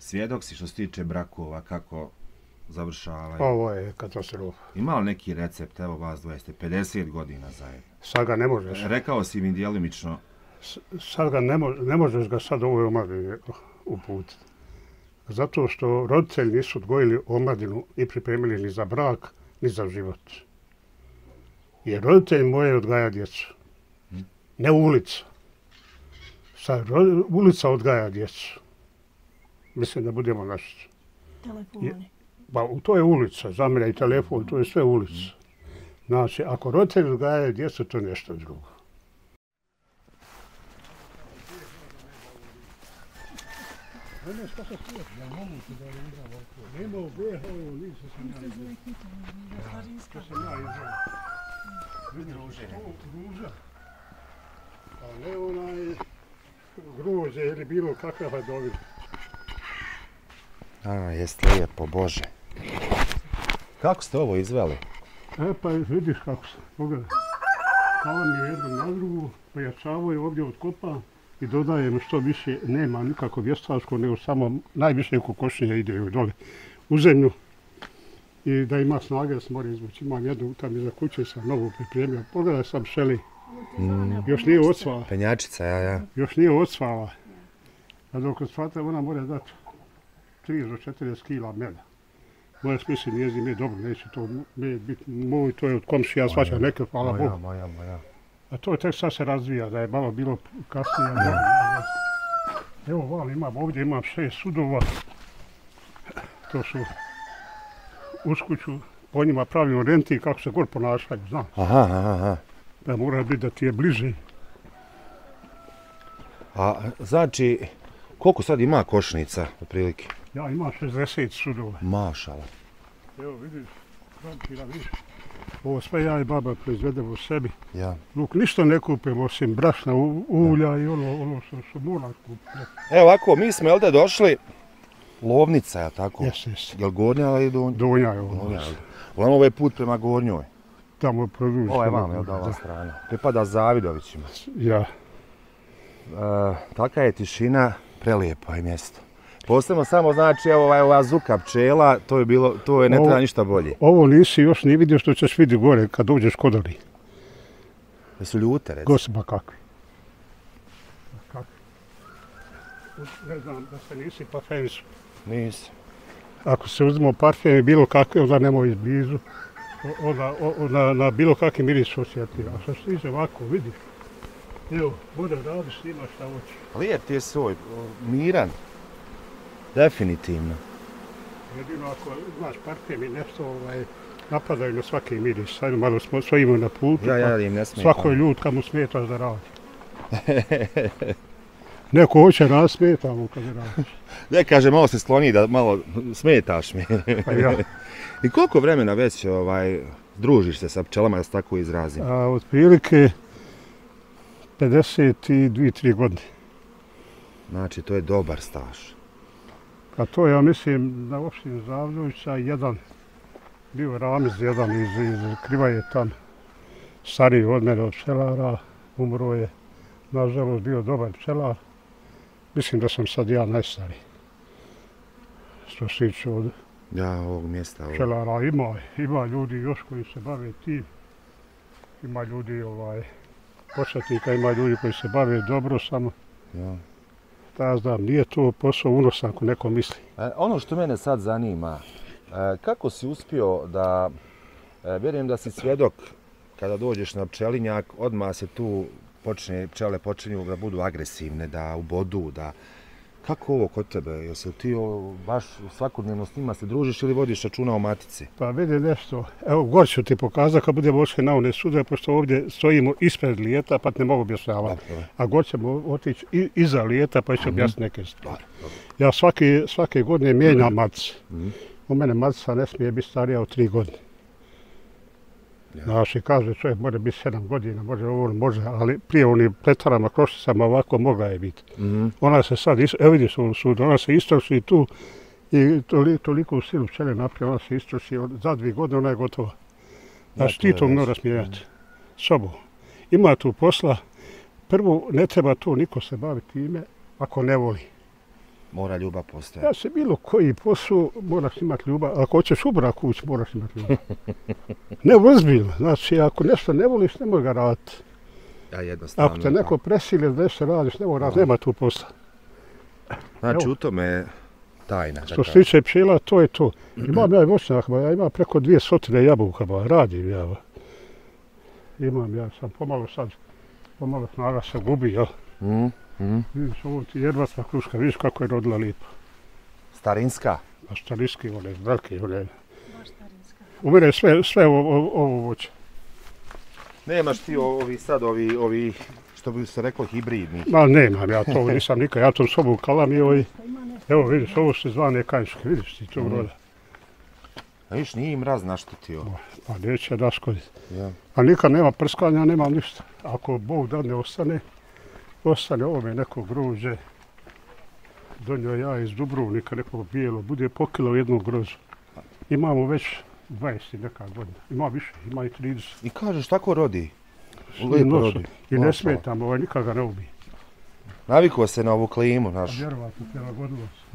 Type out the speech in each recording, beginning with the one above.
svjedok si što se tiče brakova, kako završavaju. Ovo je katastrofa. Ima li neki recept, evo vas dvoje ste 50 godina zajedno? Sad ga ne možeš. Rekao si mi djelimično. Sad ga ne možeš ga sad ovoj omladini uputiti. Zato što roditelji nisu odgojili omladinu i pripremili ni za brak, ni za život. Jer roditelji moje odgaja djecu. Ne ulica. Sad ulica odgaja djecu. Mislim da budemo naši. Telefoni. Pa to je ulica, za mene i telefon, to je sve ulica. Znači, ako roditelji odgajaju djecu, to je nešto drugo. Nema u BH, ovo nisam sam ja izgleda. To sam ja izgleda. Vidi ruža. A ne onaj groze ili bilo kakva hladovina. Jeste lijepo, Bože. Kako ste ovo izveli? Pa vidiš kako se, pogledaj. Kalan je jedno na drugu, pojačavaju ovdje odkopa i dodajemo što više, nema nikako vještačko, nego samo najviše kokošinja ide dole u zemlju. I da ima snage da se mora izvući. Imam jednu tam iza kuće, sam novu pripremio. Pogledaj sam pšeli. Još nije odsvala. Penjačica, ja. Još nije odsvala. A dok odsvate, ona mora dati 30 do 40 kila meda. Moja smisli njezi med dobro, neće to med biti moj, to je od komšija, svača neke, hvala Bogu. Moja. A to je tek sad se razvija, da je malo bilo kasnije. Evo imam ovdje, imam 6 sudova. To su uz kuću, po njima pravimo renti kako se god ponašaju, znaš. Aha. Da mora biti da ti je bliže. A znači, koliko sad ima košnica, otprilike? Ja imam 60 sudova. Mašala. Evo vidiš, krompira vidiš. Ovo sve ja i baba proizvedemo u sebi. Ja. Dok ništa ne kupimo osim brašna, ulja i ono što mora kupiti. Evo ovako, mi smo ovdje došli, Lovnica, je tako? Jes. Je li Gornja ili Donja? Donja je ovo. Uglavnom ovaj put prema Gornjoj. Tamo produži. Ovo je vam, jel da, ova strana? Pripada Zavidovićima. Ja. Taka je tišina, prelijepo je mjesto. Posebno samo znači, evo ova zuka pčela, to je ne treba ništa bolje. Ovo nisi još ni vidio što ćeš vidjeti gore kad dođeš kod oni. Da su ljute, recimo. Gospa kakvi. Ne znam da se nisi parfemisu. Nisi. Ako se uzmemo parfemi bilo kakve, onda nemoj izblizu. Onda na bilo kakvi miris osjeti. A što stiže ovako, vidiš. Evo, bude radiš, snimaš šta hoćeš. Lijep ti je svoj, miran. Definitivno. Jedino ako znaš parfemi nešto napadaju na svaki miris. Sajno malo smo svojimo na putu. Ja im ne smetam. Svako je ljud kad mu smetaš da radi. Neko hoće nasmetamo kad radiš. Ne, kaže, malo se skloni da malo smetaš mi. Pa ja. I koliko vremena već družiš se sa pčelama, da se tako izrazim? Otprilike 52-3 godine. Znači, to je dobar staž. A to ja mislim na opštini Zavidovića bio Ramiz jedan iz Krivaje tam, stariji od mene od pčelara, umro je, nažalost bio dobar pčelar. Mislim da sam sad ja najstariji. Što se tiče od ovog mjesta. Pčelara ima ljudi još koji se bave tim. Ima ljudi početnika, ima ljudi koji se bave dobro samo. Ja. Da znam, nije to posao unosan ako neko misli. Ono što mene sad zanima, kako si uspio da, vjerujem da si svjedok kada dođeš na pčelinjak, odmah se tu pčele počinju da budu agresivne, da ubodu, da... Kako ovo kod tebe? Jesi ti baš svakodnevno s njima se družiš ili vodiš računa o matici? Pa vidi nešto, evo gore ću ti pokazati kad budemo ošli na one sudove, pošto ovdje stojimo ispred lijeta pa te ne mogu objašnjavati. A gore ćemo otići iza lijeta pa ću objasniti neke stvari. Ja svake godine mijenjam matice. U mene matica ne smije biti starija od 3 godine. Znači, kaže čovjek može biti 7 godina, može, ali prije onim pletarama, krošicama ovako mogla je biti. Ona se sad, evo vidiš ovom sudu, ona se istroši tu i toliko u silu pčele naprije, ona se istroši, za 2 godine ona je gotova. Znači, ti to moraš mijenjati sobom. Ima tu posla, prvo ne treba to niko se baviti time ako ne voli. Mora ljubav Ja postojati. se bilo koji posao moraš imati ljubav. Ako hoćeš u brak ući, moraš imati ljubav. Ne ozbiljno. Znači, ako nešto ne voliš, nemoj ga raditi. Ja jednostavno. Ako te neko presili da nešto radiš, nemoj raditi, nema tu posla. Znači, Evo. u tome je tajna. Što se tiče pčela, to je to. Imam ja i voćnjak, ja imam preko 200 jabuka, radim ja. Imam, ja sam pomalo snaga se gubi, jel? Vidiš, ovo ti jedvasta kruška, vidiš kako je rodila lijepo. Starinska. A starinski, one, velike, one. U mene je sve ovo voće. Nemaš ti ovi, što bi se reklo, hibridni. Ma nemam, ja to nisam nikad, ja to sobu kalamio i evo vidiš, ovo se zvane kajške, vidiš ti tu roda. A viš, nije im mraz naštiti ovo. Pa neće naškoditi. Ja. A nikad nema prskanja, nema ništa. Ako Bog dadne ostane ovome neko grožđe. Donio ja iz Dubrovnika nekog bijelo, bude po kilo jednog grožđa. Imamo već 20 i neka godina. Ima više, ima i 30. I kažeš, tako rodi. I Lijepo rodi. I ne smetam, nikad ga ne ubije. Navikao se na ovu klimu, znaš. Vjerovatno, prilagodilo se.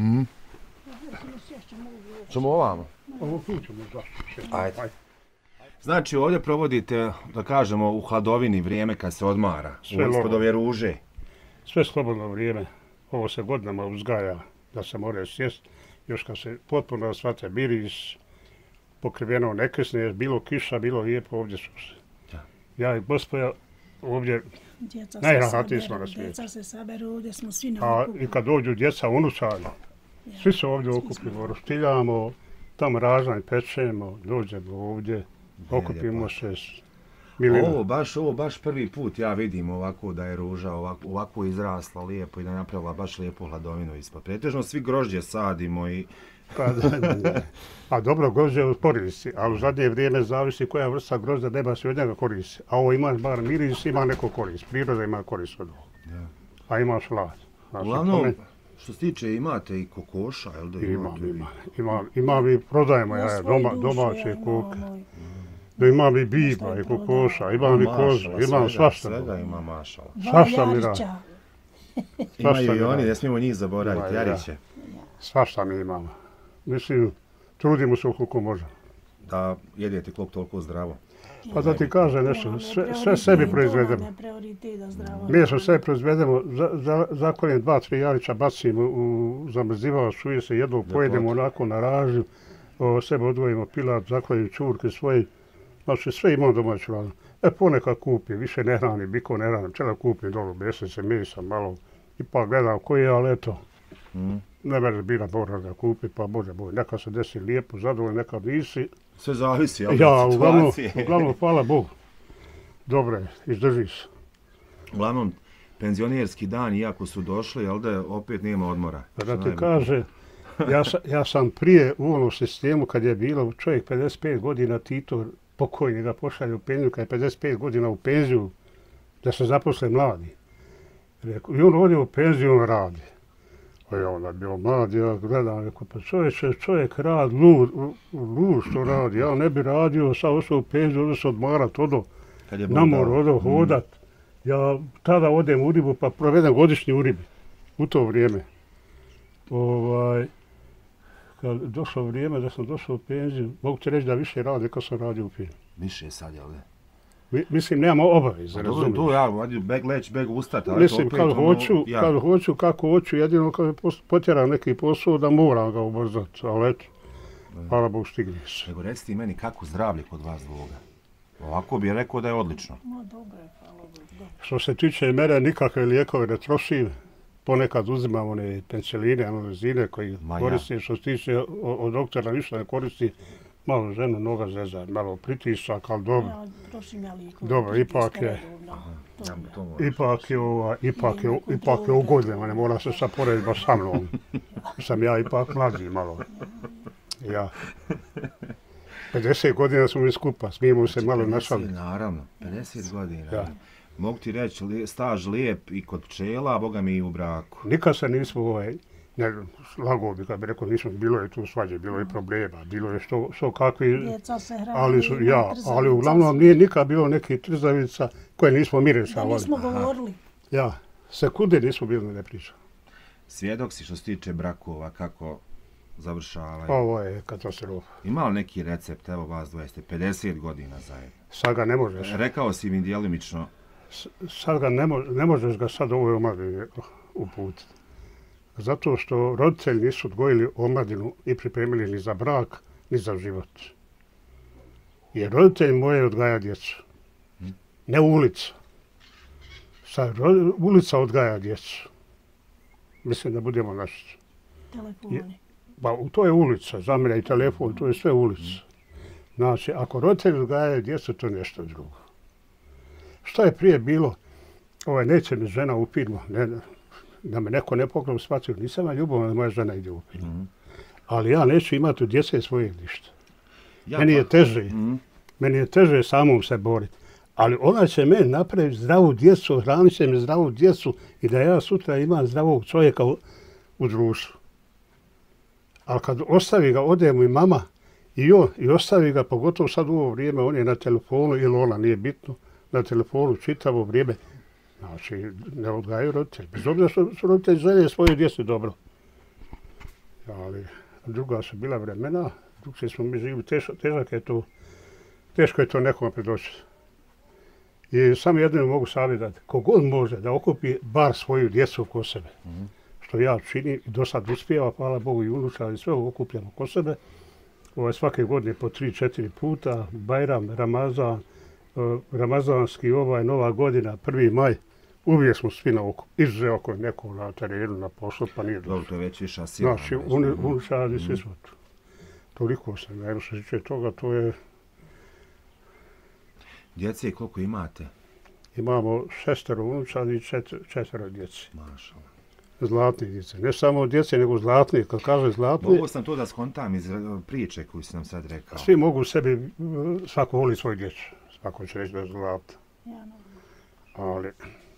Ćemo ovamo. Ovo tu ćemo zašto. Ajde. Znači, ovdje provodite, da kažemo, u hladovini vrijeme kad se odmara. Ispod ove ruže. Sve slobodno vrijeme. Ovo se godinama uzgaja da se more sjest. Još kad se potpuno shvate miris, pokriveno nekresne, bilo kiša, bilo lijepo, ovdje su se. Ja i gospoja ovdje najrahatiji smo na svijetu. Djeca se saberu, ovdje smo svi na A okupu. i kad dođu djeca unučari, svi se ovdje okupimo, roštiljamo, tamo ražanj pečemo, dođemo ovdje, okupimo se s milima. Ovo baš prvi put ja vidim ovako da je ruža ovako izrasla lijepo i da je napravila baš lijepu hladovinu ispod. Pretežno svi grožđe sadimo i... A dobro, grožđe u koristi, ali u zadnje vrijeme zavisi koja vrsta grožđa nema se od njega koristi. A ovo ima bar miris, ima neko korist. Priroda ima korist od ovo. A ima slad. Uglavnom, što se tiče, imate i kokoša, jel da Imam i prodajemo ja domaće koke. Da imam i biba i kokoša, imam i kozu, imam svašta. Svega ima mašala. Svašta mi radi. Imaju i oni, ne smijemo njih zaboraviti, Jariće. Svašta mi imamo. Mislim, trudimo se koliko možemo. Da jedete koliko toliko zdravo. Pa da ti kaže nešto, sve sebi proizvedemo. Meso sve proizvedemo, zakoljem 2-3 jarića, bacimo u zamrzivao, šuje se, jednog pojedemo onako na ražnju, sebe odvojimo pilat, zakoljem čurke svoje. Znači sve imamo domaću hranu. Ponekad kupim, više ne hranim, biko ne hranim, čela kupim dolu mjesece, mesa malo, ipak gledam koji je, ali eto. Ne mene bira mora ga kupi, pa može boj. Nekad se desi lijepo, zadovoljno, nekad nisi. Sve zavisi od situacije. Uglavnom, hvala Bogu. Dobro je, izdrži se. Uglavnom, penzionerski dan, iako su došli, jel da opet nema odmora. Da ti kaže, ja sam prije u onom sistemu kad je bilo čovjek 55 godina, Tito pokojni ga pošalje u penziju, kad je 55 godina u penziju, da se zaposle mladi. I on ovdje u penziju, on radi. A ja onda bio mlad, ja gledam, rekao, pa čovjek rad, lud što radi, ja ne bi radio, sad ostao u penziju, odo se odmarat, odo na more, odo hodat. Ja tada odem u ribu, pa provedem godišnji u ribi, u to vrijeme. Kad došlo vrijeme da sam došao u penziju, mogu ti reći da više radi kad sam radio u penziju. Više sad, jel da? Mislim, nemamo obaveze, razumiješ. To ja, leć, beg ustati. Mislim, kad hoću, kako hoću, jedino kad potjeram neki posao da moram ga ubrzati, ali eto, hvala Bog stigne se. Nego reci ti meni kako zdravlje kod vas dvoga? Ovako bi rekao da je odlično. Dobro je, hvala Bog. Što se tiče mene, nikakve lijekove ne trošim. Ponekad uzimam one penciline, analozine koji koristim, što se tiče od doktora ništa ne koristi. Malo ženu noga zeza, malo pritisak, ali dobro. Ja trošim ja likove. Dobro, ipak je ugodno, ne mora se sad porediti baš sa mnom. Sam ja ipak mlađi malo. Ja. 50 godina smo mi skupa, smijemo se malo našaliti. Naravno, 50 godina. Mogu ti reći, staž lijep i kod pčela, a boga mi i u braku. Nikad se nismo lagao bi, kad bi rekao, nismo, bilo je tu svađe, bilo je problema, bilo je što kakvi... Djeca se hrani, ali uglavnom nije nikad bilo nekih trzavica koje nismo mirisavali. Da nismo govorili. Ja, sekunde nismo bili ne pričali. svjedok si što se tiče brakova, kako završavaju. Ovo je katastrofa. Ima li neki recept, evo vas dvoje ste 50 godina zajedno? Sad ga ne možeš. Rekao si mi djelimično. Sad ga ne možeš ga sad u ovoj omladini uputiti. Zato što roditelji nisu odgojili omladinu i pripremili ni za brak, ni za život. Jer roditelji moje odgaja djecu. Ne ulica. Ulica odgaja djecu. Mislim da budemo naši. Telefoni. Pa to je ulica, za mene i telefon, to je sve ulica. Znači, ako roditelji odgajaju djecu, to je nešto drugo. Što je prije bilo, neće mi žena u firmu, da me neko ne pokrao shvatio, nisam ja ljubavan da moja žena ide u firmu. Ali ja neću imati od djece svoje ništa. Meni je teže samom se boriti. Ali ona će meni napraviti zdravu djecu, hranit će mi zdravu djecu i da ja sutra imam zdravog čovjeka u društvu. Ali kad ostavi ga, ode mu i mama i on, i ostavi ga, pogotovo sad u ovo vrijeme, on je na telefonu ili ona, nije bitno, na telefonu čitavo vrijeme. Znači, ne odgajaju roditelji. Bez obzira što su roditelji želje svoje djeci dobro. Ali druga su bila vremena, drugčije smo mi živili, teško je to nekome predočiti. I samo jedino mogu savjetati, kogod može da okupi bar svoju djecu oko sebe. Što ja činim i do sad uspijeva, hvala Bogu i unuča, ali sve okupljamo oko sebe. Svake godine po 3-4 puta, Bajram, Ramazan, Ramazanski, Nova godina, 1. maj, uvijek smo svi na okup. Izuzev ako je neko na terenu, na poslu, pa nije dobro. To je već viša sila. Znači, unučadi svi smo tu. Toliko sam, jer što se tiče toga, to je... Djece koliko imate? Imamo 6 unučadi i 4 djece. Mašala. Zlatni djece. Ne samo djece, nego zlatni. Kad kaže zlatni... Mogu sam to da skontam iz priče koju si nam sad rekao. Svi mogu sebi, svako voli svoj djecu. Svako će reći da je zlatna. Ali...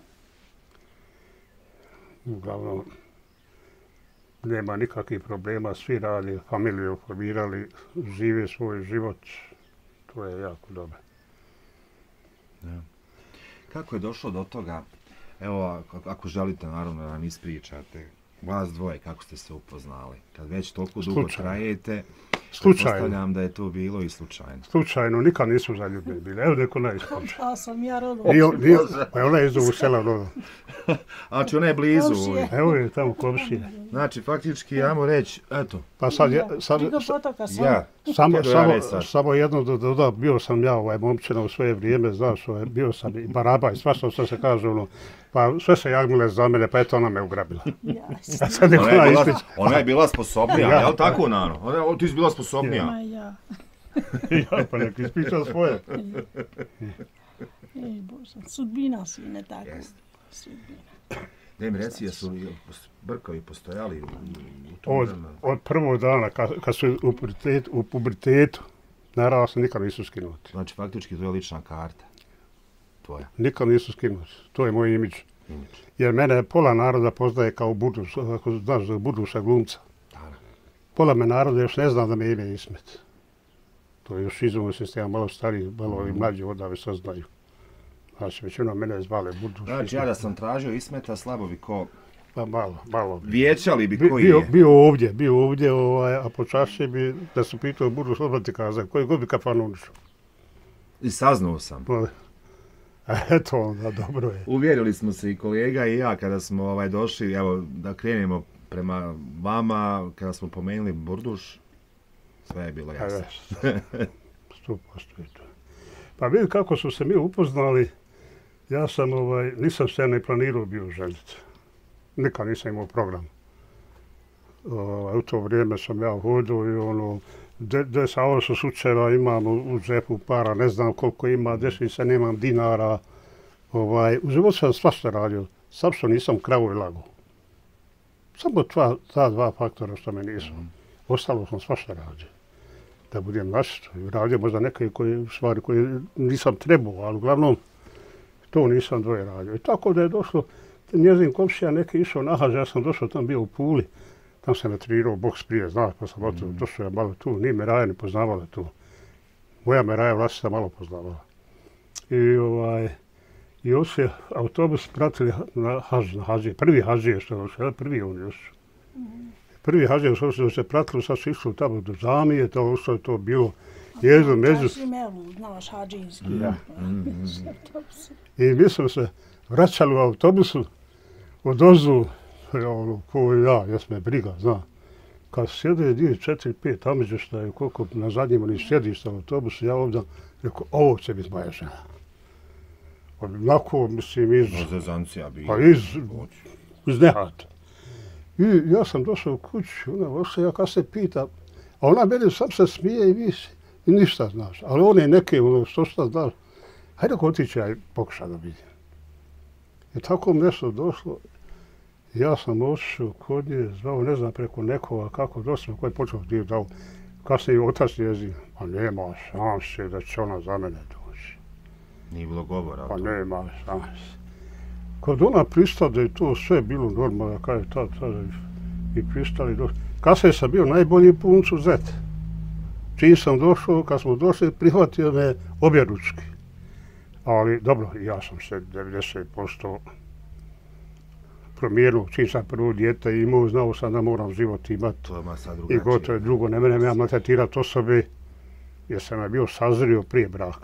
Uglavnom, nema nikakvih problema. Svi radi, familiju formirali, žive svoj život. To je jako dobro. Ja. Kako je došlo do toga, evo, ako želite, naravno, da nam ispričate, vas dvoje, kako ste se upoznali? Kad već toliko dugo trajete, pretpostavljam da je to bilo i slučajno. Slučajno, nikad nisu zaljubljeni bili. Evo neko najispoče. Pa sam ja rodom. Pa ona je iz ovog sela rodom. Znači, ona je blizu. Evo je tamo komšija. Znači, faktički, ajmo reći, eto. Pa sad samo jedno da dodam, bio sam ja momčina u svoje vrijeme, znaš, bio sam i baraba i svašta što se kaže, pa sve se jagnule za mene, pa eto ona me ugrabila. Ona je bila sposobnija, jel tako, Nano? Ti si bila sposobnija. Ja. Ja, pa nek ispričam svoje. Bože, sudbina si, ne tako. Sudbina. Da mi reci, jesu brkovi postojali u tom vremenu? Od prvog dana, kad su u pubertetu, naravno se nikad nisu skinuti. Znači, faktički to je lična karta tvoja? Nikad nisu skinuti. To je moj imidž. Jer mene pola naroda poznaje kao Buduš, ako znaš za Buduša glumca. Pola me naroda još ne zna da me ime Ismet. To je još izumno sistema, malo stariji, malo i mlađi odave saznaju. Znači, većina mene zvale Buduš. Znači, ja da sam tražio Ismeta, slabo bi ko... Pa malo. Vijećali bi koji je. Bio ovdje, a po čaši bi, da su pitao Buduš, odmah ti kazao, koji god bi kafanu unišao. I saznao sam. Eto onda, dobro je. Uvjerili smo se i kolega i ja kada smo došli, evo, da krenemo prema vama, kada smo pomenuli Burduš, sve je bilo jasno. 100% je to. Pa vidi kako su se mi upoznali, ja sam, nisam se ne planirao bio ženiti. Nikad nisam imao program. U to vrijeme sam ja hodio i desalo se slučajeva, imam u džepu para, ne znam koliko ima, desi se, nemam dinara. U životu sam svašta radio, sam što nisam kravu i lagu. Samo ta dva faktora što me nisu. Ostalo sam svašta radio. Da budem našto. Radio možda neke stvari koje nisam trebao, ali uglavnom to nisam dvoje radio. I tako da je došlo, njezin komšija neki išao nahađa, ja sam došao, tam bio u Puli. Tam sam trenirao boks prije, znaš, pa sam došao ja malo tu. Nije me Raja ne poznavala tu. Moja me Raja vlastita malo poznavala. I on se autobus pratili na Hadžije. Prvi Hadžije što je prvi on još. Prvi Hadžije što se pratili, sad su išli tamo do Zamije, to je to bilo jezu među. Kasim Evu, znaš, Hadžinski. Ja. I mi smo se vraćali u autobusu odozdu, ko ja, jes me briga, zna. Kad sjede 2, 4, 5 tamo što je koliko na zadnjem oni sjedišta u autobusu, ja ovdje rekao, ovo će biti moja žena. Onako, mislim, iz nehata. I ja sam došao u kuću, ona ostaje, ja kad se pita, a ona meni sam se smije i visi, i ništa znaš. Ali one neke, što znaš, hajde ko otići, ja pokušaj da vidim. I tako mi nešto došlo, ja sam otišao kod nje, zvao, ne znam, preko nekoga, kako došao, koji je počeo dio dao. Kasnije otac njezin, pa nema šanse da će ona za mene doći. Nije bilo govora. Pa nema šanse. Kad ona pristade i to sve bilo normalno, kada je tad i pristali došli. Kasnije sam bio najbolji punc u Zet. Čim sam došao, kad smo došli, prihvatio me objeručki. Ali dobro, ja sam se 90% promijenio. Čim sam prvo dijete imao, znao sam da moram život imati. I gotovo je drugo. Ne mene ja maltretirati osobe, jer sam ja bio sazrio prije braka.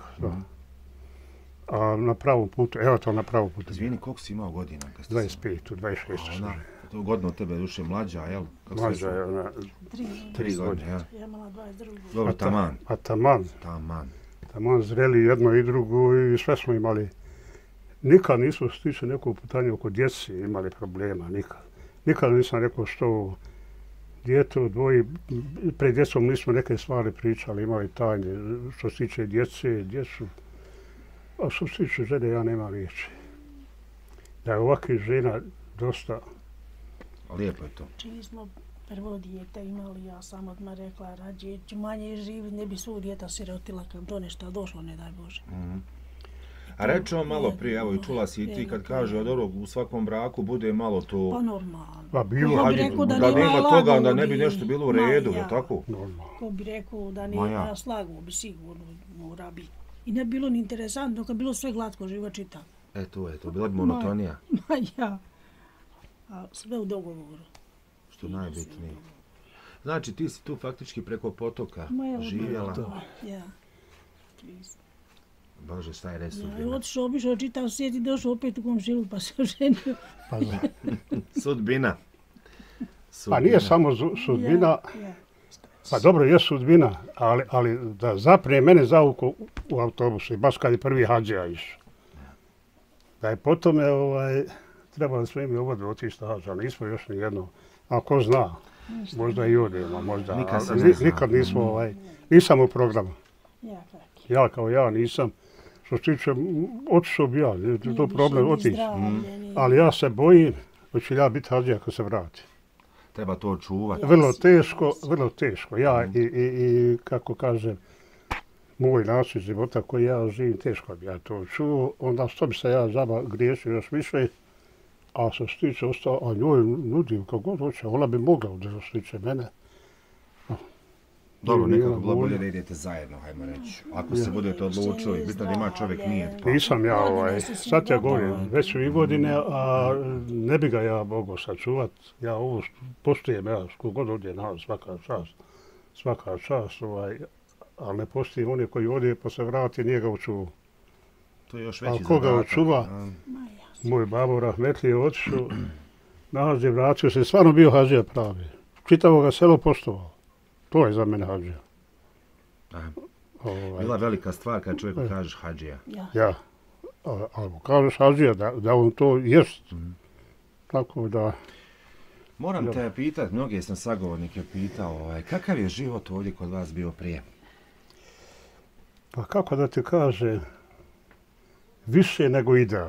A na pravom putu, evo to na pravom putu. Izvini, koliko si imao godina? 25, 26. To godina od tebe duše mlađa, jel? Mlađa je ona 3 godine, ja. Ja imala 22. Dobro, taman. A taman. Taman zreli jedno i drugo i sve smo imali. Nikad nismo što tiče nekog pitanja oko djeci imali problema, nikad. Nikad nisam rekao što dijete dvoji, pred djecom nismo neke stvari pričali, imali tajne. Što se tiče djecu. A što se tiče žene, ja nemam riječi. Da je ovakvih žena dosta. Lijepo je to. Čini smo prvo dijete imali, ja sam odmah rekla, rađe ću manje živjeti, ne bi svog dijeta sirotila kad to nešto došlo, ne daj Bože. A reći on malo prije, evo i čula si i ti kad kaže od ovog u svakom braku bude malo to... Pa normalno. Pa bilo. Da nema toga, onda ne bi nešto bilo u redu, je tako? Ko bi rekao da nema slagu, bi sigurno mora biti. I ne bilo ni interesantno, kad bilo sve glatko, živo čita. To, bila bi monotonija. Ma ja. A sve u dogovoru. Što najbitnije. Znači, ti si tu faktički preko potoka živjela. Ja. Bože, šta je resudbina? Ja, otišao, obišao čitav svijet i došao opet u komšilu, pa se oženio. Sudbina. Pa nije samo sudbina. Pa dobro, je sudbina, ali da zapne mene za uko u autobusu, i baš kad je prvi Hadžija išao. Da je potom trebali smo imi obodu otići na Hadžija, nismo još ni jedno. A ko zna, možda i odemo, možda. Nikad nismo, nisam u programu. Ja kao ja nisam. Što se tiče, otišao bi ja, je to problem otići. Ali ja se bojim da ću ja biti Hadžija kad se vrati. Treba to čuvati. Vrlo teško. Ja i kako kažem, moj način života koji ja živim, teško bi ja to čuo. Onda što bi se ja zaba griješio još više, a što se tiče ostao, a njoj nudim kako god hoće, ona bi mogla da se tiče mene. Dobro, nekako bilo bolje da idete zajedno, hajmo reći. Ako se budete odlučili, bitno da ima čovjek nije. Nisam ja, sad ja govorim, već su i godine, a ne bi ga ja mogao sačuvat. Ja ovo postojem, ja skogod ovdje na svaka čast, ali ne postojem oni koji ovdje pa se vrati, nije ga očuvao. To je još veći zadatak. A koga očuva? Moj babo Rahmetli je otišao, na Hadžije vratio se, stvarno bio Hadžija pravi. Čitavo ga selo poštovao. To je za mene Hadžija. Bila velika stvar kad čovjeku kažeš Hadžija. Ja. Ali kažeš Hadžija da on to jest. Tako da... Moram te pitati, mnoge sam sagovornike pitao, kakav je život ovdje kod vas bio prije? Pa kako da ti kaže, više nego ideal.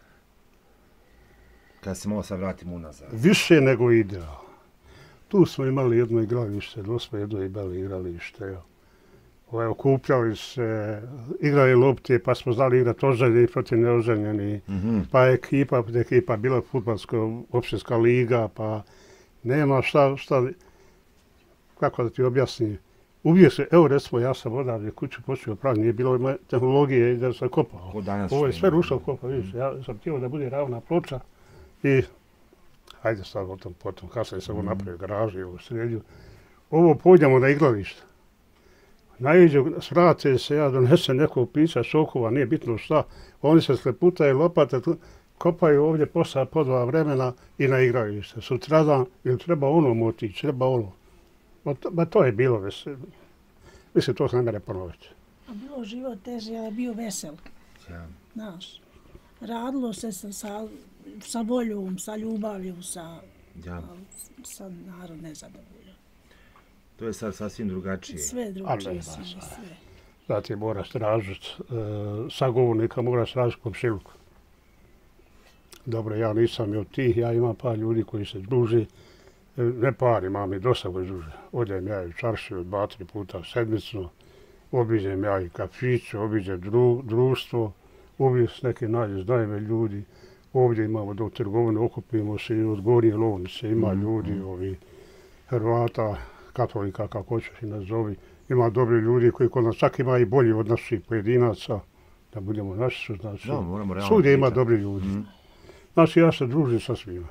Kad se malo sad vratimo unazad. Više nego ideal. Tu smo imali jedno igralište, smo jedno imali igralište. Okupljali se, igrali lopte, pa smo znali igrati oženjeni protiv neoženjeni. Pa ekipa, bila fudbalska opštinska liga, pa nema šta, kako da ti objasnim. uvijek se, evo recimo ja sam odavde kuću počeo praviti, nije bilo moje tehnologije i da sam kopao. Ovo je sve rušao kopa, vidiš, ja sam htio da bude ravna ploča i hajde sad o tom potom, kasnije sam ovo napravio garaži, ovo sredio. Ovo pođemo na igralište. Naiđu, svrate se, ja donesem nekog pića, sokova, nije bitno šta, oni se sleputaju, lopate, kopaju ovdje posla po 2 vremena i na igralište. Sutradan, ili treba onom otići, treba ono. Ma to je bilo, mislim, to se ne mere ponoviti. A bilo život teže, ali bio vesel. Znaš, radilo se sa voljom, sa ljubavlju, sa narod nezadovoljan. To je sad sasvim drugačije. Sve drugačije, sve. Zatim moraš tražiti, sagovornika moraš tražiti komšiluku. Dobro, ja nisam od tih, ja imam par ljudi koji se druži, ne par, imam i dosta koji druže. Odem ja i u čaršiju 2-3 puta sedmično, obiđem ja i kafić, obiđem društvo, uvijek s neke znajme ljudi. Ovdje imamo do trgovine, okupimo se i od Gornje Lovnice, ima ljudi, Hrvata, katolika, kako hoćeš i nazovi. Ima dobri ljudi koji kod nas čak ima i bolji od naših pojedinaca, da budemo naši su, znači. Svugdje ima dobri ljudi. Znači, ja se družim sa svima.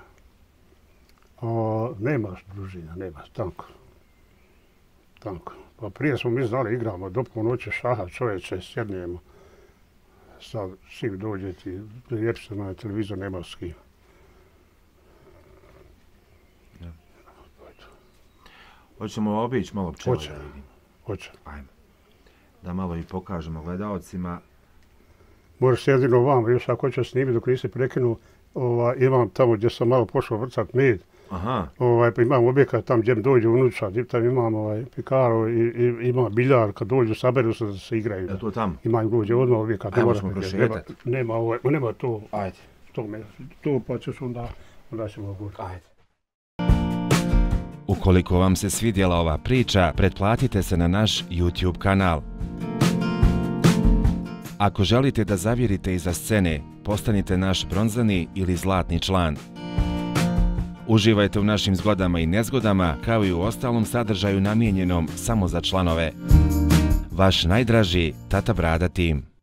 Nemaš družina, nemaš, tanko. Pa prije smo mi znali, igramo do ponoći šaha, čovječe, sjednemo. Sad svi dođe ti, lijepi se na televizor, nema s kim. Hoćemo obići malo pčela. Hoće. Ajmo. Da malo i pokažemo gledalcima. Možeš jedino vam, još ako hoćeš snimiti dok nisi prekinuo, imam tamo gdje sam malo pošao vrcat med. Pa imam objekat tam gdje dođe unuča, gdje tam imam pikaru i ima biljar, kad dođu saberu se da se igraju. Je to tamo? Imam dođe odmah objekat. Ajmo ćemo prošetati. Nema to. Ajde. To pa ćeš onda ćemo govoriti. Ajde. Ukoliko vam se svidjela ova priča, pretplatite se na naš YouTube kanal. Ako želite da zavirite iza scene, postanite naš bronzani ili zlatni član. Uživajte u našim zgodama i nezgodama, kao i u ostalom sadržaju namijenjenom samo za članove. Vaš najdraži Tata Brada tim.